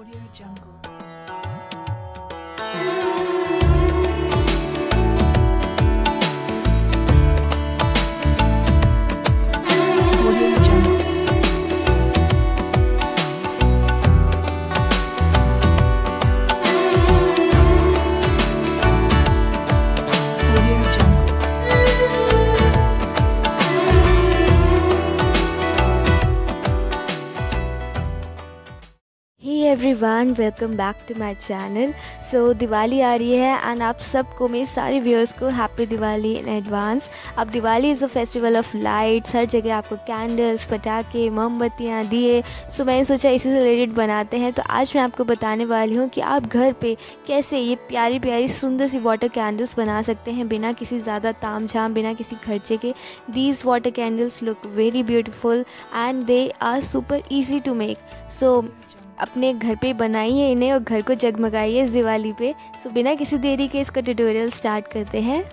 Audio Jungle. Audio Jungle. Audio Jungle. Hey everyone, welcome back to my channel. So Diwali आ रही है and आप सबको, मेरे सारे व्यूअर्स को हैप्पी दिवाली इन एडवांस। अब Diwali is a festival of lights, हर जगह आपको कैंडल्स, पटाखे, मोमबत्तियाँ, दिए। सो मैंने सोचा इसी से रिलेटेड बनाते हैं। तो आज मैं आपको बताने वाली हूँ कि आप घर पे कैसे ये प्यारी प्यारी सुंदर सी वाटर कैंडल्स बना सकते हैं बिना किसी ज़्यादा ताम झाम, बिना किसी खर्चे के। These water candles look very beautiful and they are super easy to make. So अपने घर पे बनाइए इन्हें और घर को जगमगाइए इस दिवाली पे। सो बिना किसी देरी के इसका ट्यूटोरियल स्टार्ट करते हैं।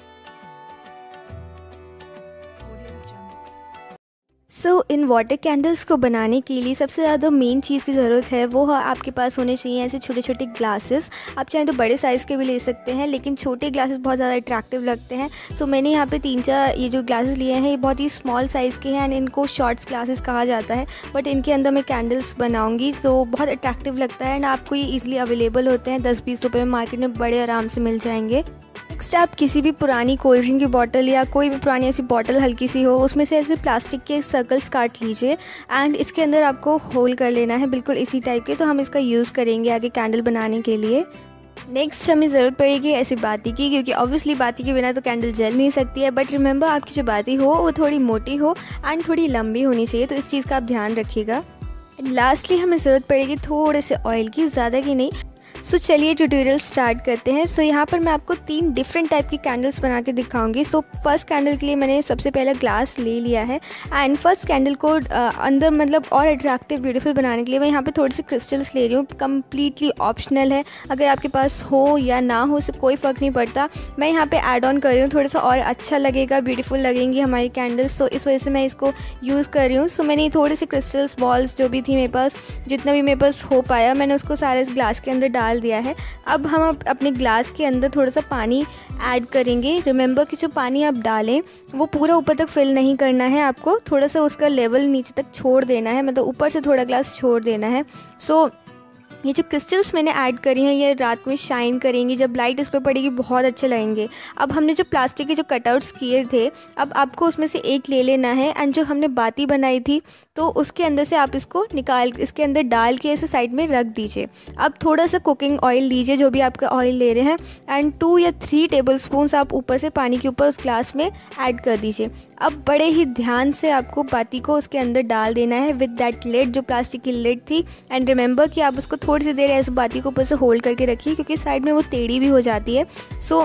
सो इन वाटर कैंडल्स को बनाने के लिए सबसे ज़्यादा मेन चीज़ की ज़रूरत है वो है आपके पास होने चाहिए ऐसे छोटे छोटे ग्लासेस। आप चाहें तो बड़े साइज़ के भी ले सकते हैं, लेकिन छोटे ग्लासेस बहुत ज़्यादा अट्रैक्टिव लगते हैं। सो मैंने यहाँ पे 3-4 ये जो ग्लासेस लिए हैं, ये बहुत ही स्मॉल साइज़ के हैं एंड इनको शॉर्ट्स ग्लासेस कहा जाता है। बट इनके अंदर मैं कैंडल्स बनाऊँगी, तो बहुत अट्रैक्टिव लगता है एंड आपको ये ईज़िली अवेलेबल होते हैं। 10-20 रुपये में मार्केट में बड़े आराम से मिल जाएंगे। नेक्स्ट आप किसी भी पुरानी कोल्ड ड्रिंक की बॉटल या कोई भी पुरानी ऐसी बॉटल हल्की सी हो, उसमें से ऐसे प्लास्टिक के सर्कल्स काट लीजिए एंड इसके अंदर आपको होल कर लेना है बिल्कुल इसी टाइप के। तो हम इसका यूज़ करेंगे आगे कैंडल बनाने के लिए। नेक्स्ट हमें ज़रूरत पड़ेगी ऐसी बाती की, क्योंकि ऑब्वियसली बाती के बिना तो कैंडल जल नहीं सकती है। बट रिमेंबर, आपकी जो बाती हो वो थोड़ी मोटी हो एंड थोड़ी लंबी होनी चाहिए, तो इस चीज़ का आप ध्यान रखिएगा। लास्टली हमें ज़रूरत पड़ेगी थोड़े से ऑयल की, ज़्यादा की नहीं। सो चलिए ट्यूटोरियल स्टार्ट करते हैं। सो यहाँ पर मैं आपको 3 डिफरेंट टाइप की कैंडल्स बना के दिखाऊंगी। सो फर्स्ट कैंडल के लिए मैंने सबसे पहले ग्लास ले लिया है एंड फर्स्ट कैंडल को अंदर मतलब और अट्रैक्टिव ब्यूटीफुल बनाने के लिए मैं यहाँ पे थोड़े से क्रिस्टल्स ले रही हूँ। कम्प्लीटली ऑप्शनल है, अगर आपके पास हो या ना हो उससे कोई फ़र्क नहीं पड़ता। मैं यहाँ पे ऐड ऑन कर रही हूँ, थोड़ा सा और अच्छा लगेगा, ब्यूटीफुल लगेंगी हमारी कैंडल्स। सो इस वजह से मैं इसको यूज़ कर रही हूँ। सो मैंने थोड़े से क्रिस्टल्स बॉल्स जो भी थी मेरे पास, जितना भी मेरे पास हो पाया, मैंने उसको सारे इस ग्लास के अंदर डाल दिया है। अब हम अपने ग्लास के अंदर थोड़ा सा पानी ऐड करेंगे। रिमेंबर कि जो पानी आप डालें वो पूरा ऊपर तक फिल नहीं करना है, आपको थोड़ा सा उसका लेवल नीचे तक छोड़ देना है, मतलब ऊपर से थोड़ा ग्लास छोड़ देना है। सो ये जो क्रिस्टल्स मैंने ऐड करी हैं ये रात में शाइन करेंगी, जब लाइट इस पर पड़ेगी बहुत अच्छे लगेंगे। अब हमने जो प्लास्टिक के जो कटआउट्स किए थे, अब आपको उसमें से एक ले लेना है एंड जो हमने बाती बनाई थी तो उसके अंदर से आप इसको निकाल इसके अंदर डाल के ऐसे साइड में रख दीजिए। अब थोड़ा सा कुकिंग ऑयल लीजिए, जो भी आपका ऑयल ले रहे हैं, एंड 2 या 3 टेबलस्पून्स आप ऊपर से पानी के ऊपर उस ग्लास में ऐड कर दीजिए। अब बड़े ही ध्यान से आपको बाती को उसके अंदर डाल देना है विद दैट लिड, जो प्लास्टिक की लिड थी। एंड रिमेंबर कि आप उसको थोड़ी सी देर ऐसे बाती को ऊपर से होल्ड करके रखिए, क्योंकि साइड में वो टेढ़ी भी हो जाती है। सो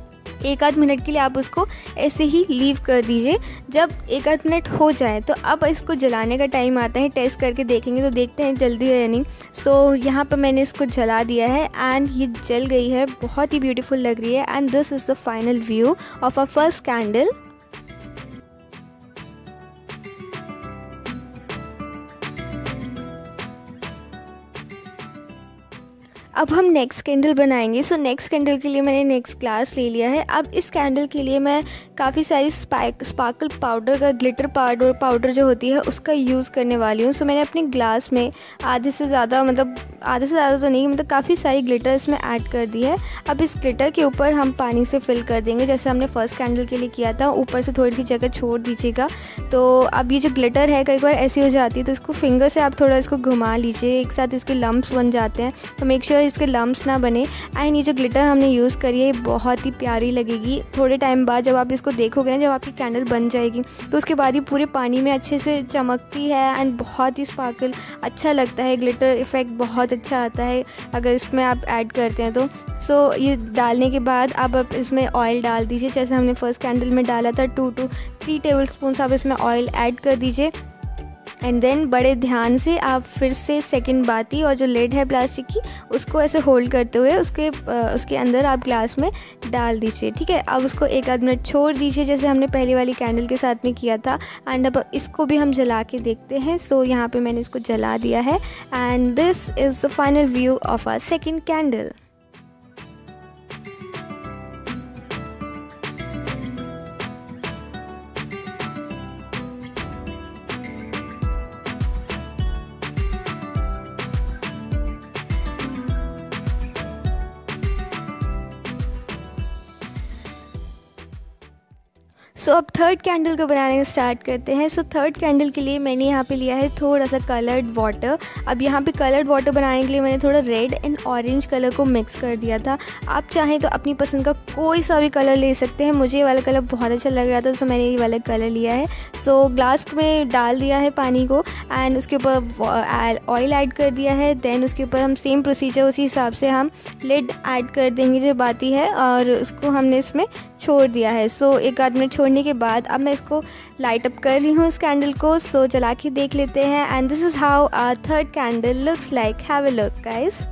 1-8 मिनट के लिए आप उसको ऐसे ही लीव कर दीजिए। जब 1-8 मिनट हो जाए तो अब इसको जलाने का टाइम आता है। टेस्ट करके देखेंगे तो देखते हैं जल्दी है या नहीं। सो यहाँ पर मैंने इसको जला दिया है एंड ये जल गई है, बहुत ही ब्यूटीफुल लग रही है। And this is the final view of our first candle. अब हम नेक्स्ट कैंडल बनाएंगे। सो नेक्स्ट कैंडल के लिए मैंने नेक्स्ट ग्लास ले लिया है। अब इस कैंडल के लिए मैं काफ़ी सारी स्पार्कल पाउडर का, ग्लिटर पाउडर जो होती है उसका यूज़ करने वाली हूँ। सो मैंने अपने ग्लास में आधे से ज़्यादा तो नहीं, मतलब काफ़ी सारी ग्लिटर इसमें ऐड कर दी है। अब इस ग्लिटर के ऊपर हम पानी से फिल कर देंगे, जैसे हमने फर्स्ट कैंडल के लिए किया था। ऊपर से थोड़ी सी जगह छोड़ दीजिएगा। तो अब ये जो ग्लिटर है कई बार ऐसी हो जाती है, तो इसको फिंगर से आप थोड़ा इसको घुमा लीजिए, एक साथ इसके लम्प्स बन जाते हैं, तो मेक श्योर इसके लम्प्स ना बने। एंड ये जो ग्लिटर हमने यूज़ करी है बहुत ही प्यारी लगेगी। थोड़े टाइम बाद जब आप इसको देखोगे ना, जब आपकी कैंडल बन जाएगी, तो उसके बाद ये पूरे पानी में अच्छे से चमकती है एंड बहुत ही स्पार्कल अच्छा लगता है। ग्लिटर इफ़ेक्ट बहुत अच्छा आता है अगर इसमें आप ऐड करते हैं तो। सो ये डालने के बाद अब आप इसमें ऑयल डाल दीजिए, जैसे हमने फर्स्ट कैंडल में डाला था। 2 to 3 टेबलस्पून आप इसमें ऑयल ऐड कर दीजिए एंड देन बड़े ध्यान से आप फिर से सेकंड बाती और जो लिड है प्लास्टिक की उसको ऐसे होल्ड करते हुए उसके अंदर आप ग्लास में डाल दीजिए। ठीक है, अब उसको 1 आध मिनट छोड़ दीजिए जैसे हमने पहले वाली कैंडल के साथ में किया था। एंड अब इसको भी हम जला के देखते हैं। सो यहाँ पे मैंने इसको जला दिया है and this is the final view of our second candle. So अब थर्ड कैंडल को बनाने का स्टार्ट करते हैं। सो थर्ड कैंडल के लिए मैंने यहाँ पे लिया है थोड़ा सा कलर्ड वाटर। अब यहाँ पे कलर्ड वाटर बनाने के लिए मैंने थोड़ा रेड एंड ऑरेंज कलर को मिक्स कर दिया था। आप चाहें तो अपनी पसंद का कोई सा भी कलर ले सकते हैं। मुझे ये वाला कलर बहुत अच्छा लग रहा था तो मैंने ये वाला कलर लिया है। सो ग्लास में डाल दिया है पानी को एंड उसके ऊपर ऑयल ऐड कर दिया है। देन उसके ऊपर हम सेम प्रोसीजर उसी हिसाब से हम लिड ऐड कर देंगे जो बाती है और उसको हमने इसमें छोड़ दिया है। सो 1 आध मिनट छोड़ने के बाद अब मैं इसको लाइट अप कर रही हूँ इस कैंडल को। सो जला के देख लेते हैं and this is how our third candle looks like. Have a look guys.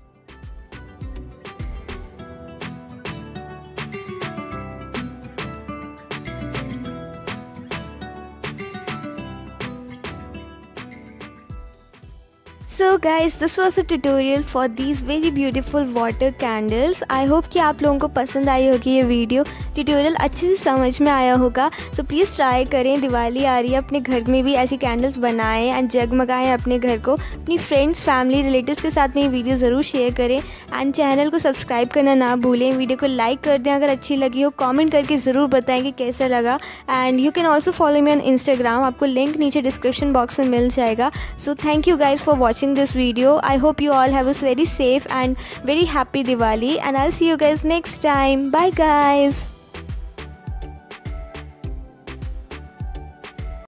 So guys, this was a tutorial for these very beautiful water candles. I hope कि आप लोगों को पसंद आई होगी ये वीडियो। ट्यूटोरियल अच्छे से समझ में आया होगा। सो प्लीज़ ट्राई करें। दिवाली आ रही है, अपने घर में भी ऐसी कैंडल्स बनाएं एंड जगमगाएं अपने घर को। अपनी फ्रेंड्स, फैमिली, रिलेटिव्स के साथ में ये वीडियो ज़रूर शेयर करें एंड चैनल को सब्सक्राइब करना ना भूलें। वीडियो को लाइक कर दें अगर अच्छी लगी हो। कॉमेंट करके ज़रूर बताएं कि कैसा लगा। And you can also follow me on Instagram. आपको लिंक नीचे डिस्क्रिप्शन बॉक्स में मिल जाएगा। So thank you guys for watching this video. I hope you all have a very safe and very happy Diwali and I'll see you guys next time. Bye guys.